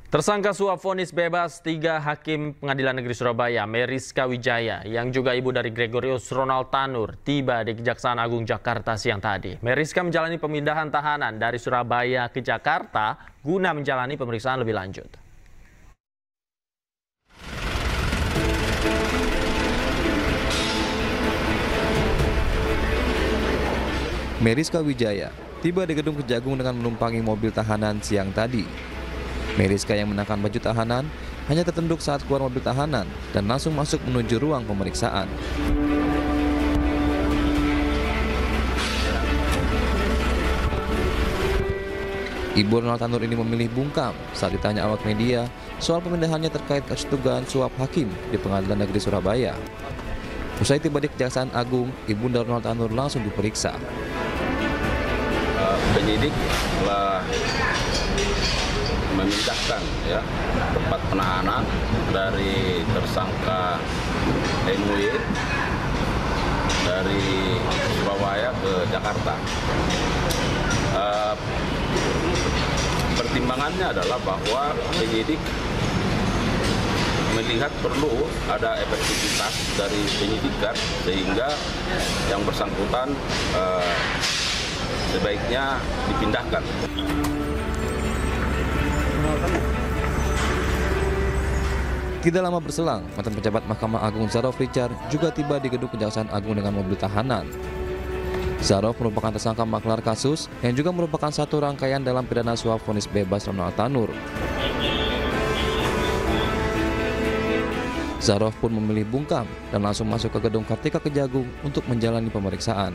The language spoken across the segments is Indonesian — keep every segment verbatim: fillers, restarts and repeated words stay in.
Tersangka suap vonis bebas tiga hakim Pengadilan Negeri Surabaya, Meriska Wijaya, yang juga ibu dari Gregorius Ronald Tanur, tiba di Kejaksaan Agung Jakarta siang tadi. Meriska menjalani pemindahan tahanan dari Surabaya ke Jakarta guna menjalani pemeriksaan lebih lanjut. Meriska Wijaya tiba di Gedung Kejagung dengan menumpangi mobil tahanan siang tadi. Meriska yang mengenakan baju tahanan hanya tertunduk saat keluar mobil tahanan dan langsung masuk menuju ruang pemeriksaan. Ibu Ronald Tanur ini memilih bungkam saat ditanya awak media soal pemindahannya terkait kasus dugaan suap hakim di Pengadilan Negeri Surabaya. Usai tiba di Kejaksaan Agung, Ibunda Ronald Tanur langsung diperiksa. Uh, penyidik telah memindahkan ya tempat penahanan dari tersangka M W dari Surabaya ke Jakarta. Uh, pertimbangannya adalah bahwa penyidik melihat perlu ada efektivitas dari penyidikan sehingga yang bersangkutan uh, sebaiknya dipindahkan. Tidak lama berselang, mantan pejabat Mahkamah Agung Zarov Richard juga tiba di Gedung Kejaksaan Agung dengan mobil tahanan. Zarov merupakan tersangka maklar kasus yang juga merupakan satu rangkaian dalam pidana suap vonis bebas Ronald Tanur. Zarov pun memilih bungkam dan langsung masuk ke Gedung Kartika Kejagung untuk menjalani pemeriksaan.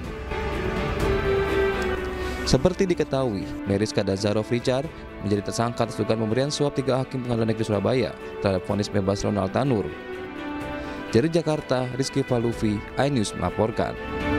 Seperti diketahui, Meriska dan Zarov Richard menjadi tersangka atas dugaan pemberian suap tiga hakim Pengadilan Negeri Surabaya terhadap vonis bebas Ronald Tanur. Dari Jakarta, Rizky Falufi, iNews melaporkan.